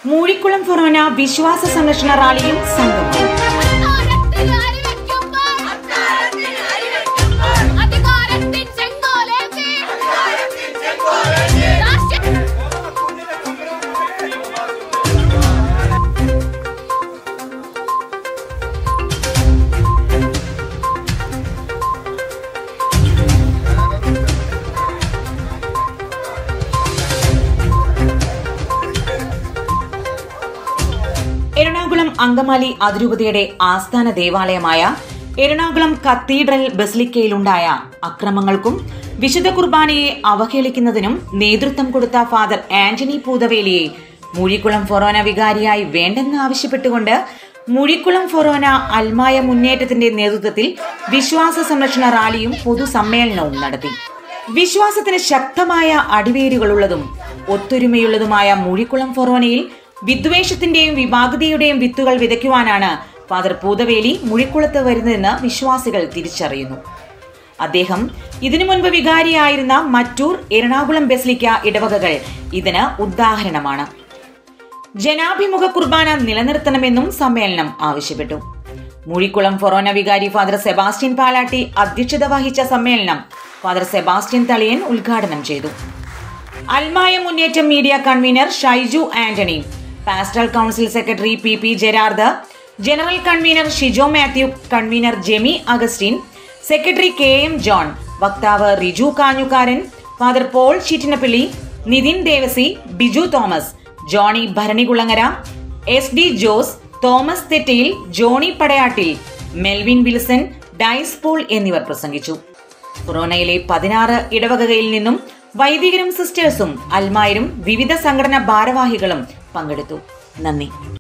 മൂഴിക്കുളം ഫൊറോന വിശ്വാസ സംരക്ഷണ റാലിയും സംഗമവും. എറണാകുളം അങ്കമാലി അതിരൂപതയുടെ ആസ്ഥാന ദേവാലയമായ എറണാകുളം കത്തീഡ്രൽ ബസിലിക്കയിലുണ്ടായ അക്രമങ്ങൾക്കും വിശുദ്ധ കുർബാനയെ അവഹേളിക്കുന്നതിനും നേതൃത്വം കൊടുത്ത ഫാദർ ആന്റണി പൂതവേലിയെ മൂഴിക്കുളം ഫൊറോന വികാരിയായി വേണ്ടെന്ന് ആവശ്യപ്പെട്ടുകൊണ്ട് മൂഴിക്കുളം ഫൊറോന അൽമായ മുന്നേറ്റത്തിന്റെ നേതൃത്വത്തിൽ വിശ്വാസ സംരക്ഷണ റാലിയും പൊതുസമ്മേളനവും നടത്തി. വിശ്വാസത്തിന് ശക്തമായ അടിവേരുകളുള്ളതും ഒത്തൊരുമയുള്ളതുമായ മൂഴിക്കുളം ഫൊറോനയിൽ വിദ്വേഷത്തിന്റെയും വിഭാഗതയുടെയും വിത്തുകൾ വിതയ്ക്കുവാനാണ് ഫാദർ പൂതവേലി മൂഴിക്കുളത്ത് വരുന്നതെന്ന് വിശ്വാസികൾ തിരിച്ചറിയുന്നു. അദ്ദേഹം ഇതിനു മുൻപ് വികാരിയായിരുന്ന മറ്റൂർ, എറണാകുളം ബസിലിക്ക ഇടവകകൾ ഇതിന് ഉദാഹരണമാണ്. ജനാഭിമുഖ കുർബാന നിലനിർത്തണമെന്നും സമ്മേളനം ആവശ്യപ്പെട്ടു. മൂഴിക്കുളം ഫൊറോന വികാരി ഫാദർ സെബാസ്റ്റ്യൻ പാലാട്ടി അധ്യക്ഷത വഹിച്ച സമ്മേളനം ഫാദർ സെബാസ്റ്റ്യൻ തളിയൻ ഉദ്ഘാടനം ചെയ്തു. അൽമായ മുന്നേറ്റം media convener Shaiju Antony, pastoral council secretary P Gerard, general convener Shijo Mathew, convener Jemi Augustine, secretary KM John, വക്താവ് റിജു കാഞ്ഞുകാരൻ, ഫാദർ പോൾ ചിറ്റിനപ്പള്ളി, നിതിൻ ദേവസി, ബിജു തോമസ്, ജോണി ഭരണികുളങ്ങര, SD ജോസ്, തോമസ് തെറ്റയിൽ, ജോണി പടയാട്ടിൽ, മെൽവിൻ വിൽസൺ, ഡൈസ് പോൾ എന്നിവർ പ്രസംഗിച്ചു. ഫൊറോനയിലെ 16 ഇടവകയിൽ നിന്നും വൈദികരും സിസ്റ്റേഴ്സും അൽമായരും വിവിധ സംഘടനാ ഭാരവാഹികളും പങ്കെടുത്തു. നന്ദി.